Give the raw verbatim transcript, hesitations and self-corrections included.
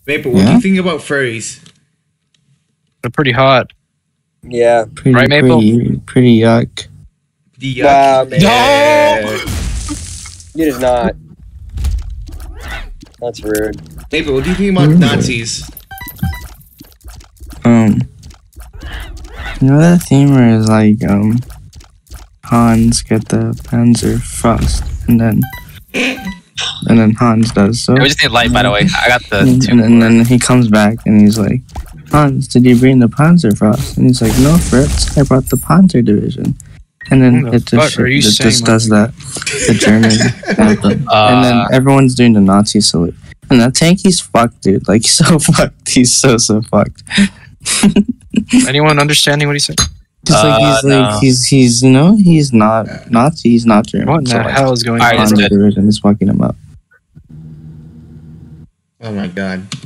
Maple, what Yeah? do you think about furries? They're pretty hot. Yeah. Pretty, Right, Maple? Pretty, pretty yuck. The Wow, yuck. man. Yeah. It is not. That's rude. Maple, what do you think about Mm. Nazis? Um, you know that theme where it's like, um, Hans get the Panzerfaust, and then, and then Hans does so. We just need light, by the way. I got the And, two. and, and then he comes back and he's like, Hans, did you bring the Panzerfaust? And he's like, no, Fritz, I brought the Panzer Division. And then What the it just, fuck are you it saying, just does that, the German anthem. Uh, and then everyone's doing the Nazi salute. And that tanky's fucked, dude. Like, he's so fucked. He's so, so fucked. Anyone understanding what he said? Just like, Uh, he's no. like, he's, he's, you know, he's not Nazi, he's not German. What in So, the like, hell is going Alright, on? Panzer Division is fucking him up. Oh my god.